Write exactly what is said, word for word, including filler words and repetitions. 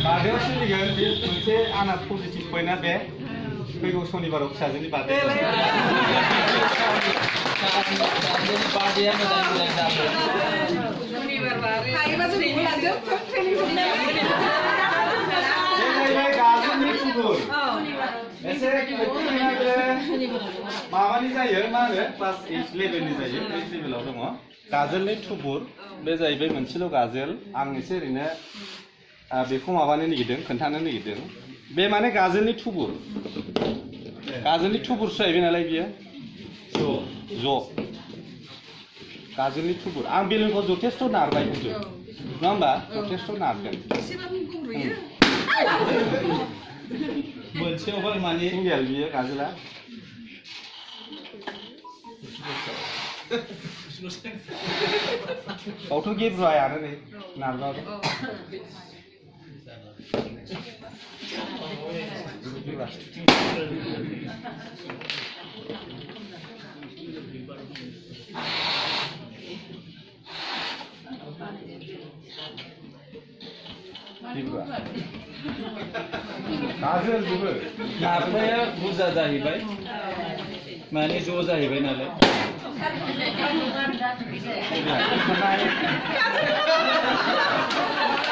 बादायाव सोलिगोन बे मोनसे आंना पजिटिभ पइन्टआ बे फैगौ सनिबाराव फिसाजोनि बार्डे बार्डेआ मोजां मोजां जागोन हायोबा जों लांदो गाजोलनि थुबुर एसे माबानि जायो मा होनो क्लास ओइट लेभेलनि जायो ओइट लेभेलाव दङ गाजोलनि थुबुर बे जाहैबाय मोनसेल' गाजोल आं एसे ओरैनो बेखौ माबानो नागिरदों खोन्थानो नागिरदों बे माने गाजोलनि थुबुर गाजोलनि थुबुरसो जाहैबाय नालाय बियो ज' ज' गाजोलनि थुबुर आं बेलुनखौ जथेस्थ' नारबाय खिन्थु नङा होमबा जथेस्थ' नारदों मोनसेयावहाय माने सिंगेल बियो गाजोला बावथ' गेब्रुआयानो नै नारबाबो गाजोल बेबो नारनाया बुरजा जाहैबाय माने ज' जाहैबाय नालाय